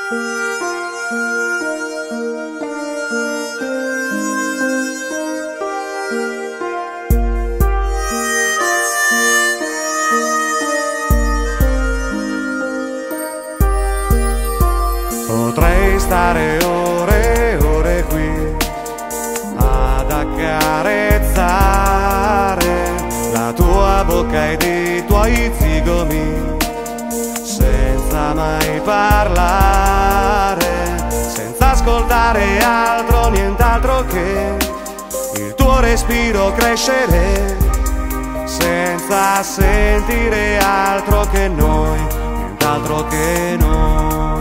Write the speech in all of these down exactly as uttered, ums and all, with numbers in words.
Potrei stare ore e ore qui ad accarezzare la tua bocca ed i tuoi zigomi, senza mai parlare, senza ascoltare altro, nient'altro che il tuo respiro crescere, senza sentire altro che noi, nient'altro che noi.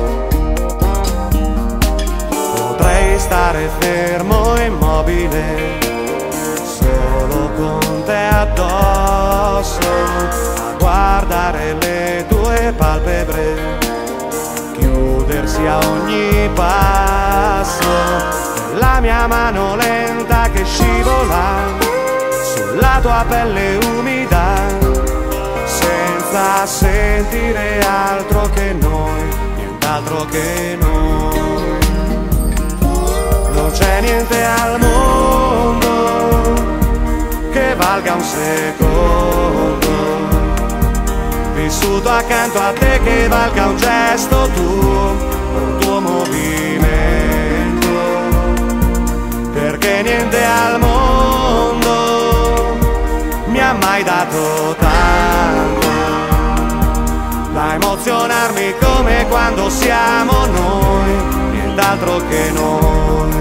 Potrei stare fermo e immobile, solo con te addosso, a guardare le tue palpebre chiudersi a ogni passo, la mia mano lenta che scivola sulla tua pelle umida, senza sentire altro che noi, nient'altro che noi. Non c'è niente al mondo che valga un secondo vissuto accanto a te, che valga un gesto tuo, un tuo movimento, perché niente al mondo mi ha mai dato tanto da emozionarmi come quando siamo noi, nient'altro che noi.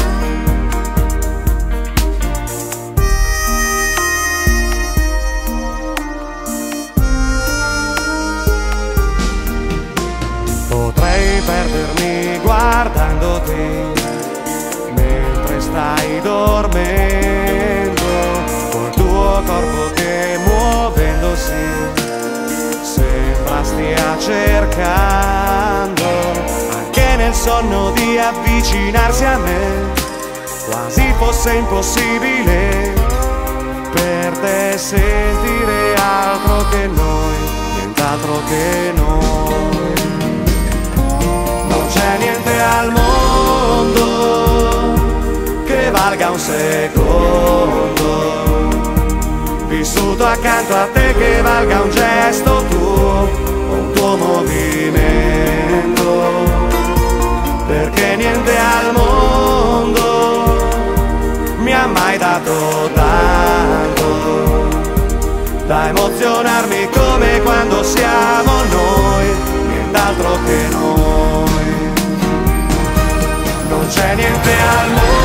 Potrei perdermi guardandoti mentre stai dormendo, col tuo corpo che muovendosi sembra stia cercando anche nel sonno di avvicinarsi a me, quasi fosse impossibile per te sentire altro che noi, nient'altro che noi. Non c'è niente al mondo che valga un secondo vissuto accanto a te, che valga un gesto tuo, un tuo movimento, perché niente al mondo mi ha mai dato tanto da emozionarmi come quando siamo noi, nient'altro che noi. Non c'è niente al mondo